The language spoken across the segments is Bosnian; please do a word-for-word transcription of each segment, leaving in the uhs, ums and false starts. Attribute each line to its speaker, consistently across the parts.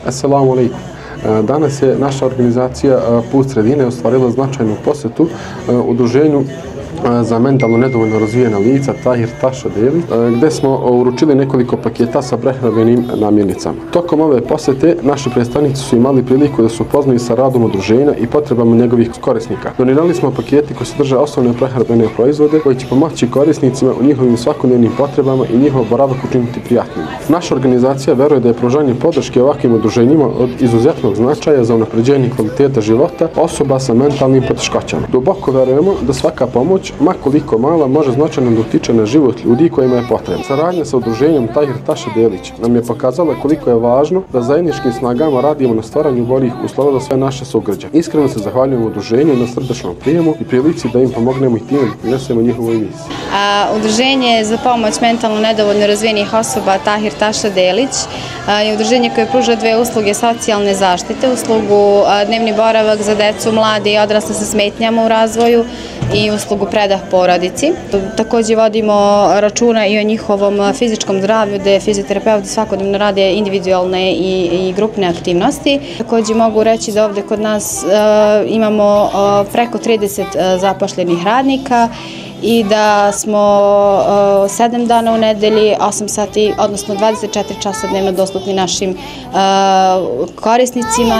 Speaker 1: Assalamu alaikum. Danas je naša organizacija Put sredine ostvarila značajnu posjetu udruženju za mentalno nedovoljno razvijena lica Tahir Taša Delić, gdje smo uručili nekoliko paketa sa prehrambenim namirnicama. Tokom ove posjete naši predstavnici su imali priliku da se upoznaju sa radom udruženja i potrebama njegovih korisnika. Donirali smo paketi koji sadrže osnovne prehrambene proizvode koji će pomoći korisnicima u njihovim svakodnevnim potrebama i njihov boravak učiniti prijatnim. Naša organizacija veruje da je pružanje podrške ovakvim udruženjima od izuzetnog značaja za unapređenje kvaliteta života osoba sa mentalnim poteškoćama. Duboko verujemo da svaka pomoć, ma koliko mala, može značajno da utiče na život ljudi kojima je potrebno. Saradnja sa udruženjem Tahir Taša Delić nam je pokazala koliko je važno da zajedničkim snagama radimo na stvaranju boljih uslova za sve naše sugrađane. Iskreno se zahvaljujemo udruženju na srdečnom prijemu i prilici da im pomognemo i time da prinesemo njihovu emisiju.
Speaker 2: Udruženje za pomoć mentalno nedovoljno razvijenih osoba Tahir Taša Delić je udruženje koje pruža dve usluge socijalne zaštite, uslugu dnevni boravak za decu, mlade i odrasle sa smetnjama u razvoju i uslugu predah porodici. Također vodimo računa i o njihovom fizičkom zdravlju, gde fizioterapeuti svakodnevno rade individualne i grupne aktivnosti. Također mogu reći da ovdje kod nas imamo preko trideset zapošljenih radnika i da smo sedam dana u nedelji, osam sati, odnosno dvadeset četiri časa dnevno dostupni našim korisnicima.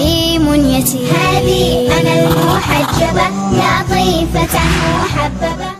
Speaker 2: I